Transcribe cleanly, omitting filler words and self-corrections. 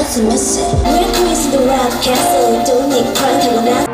to miss it. We're queens of the rap castle, don't need crank and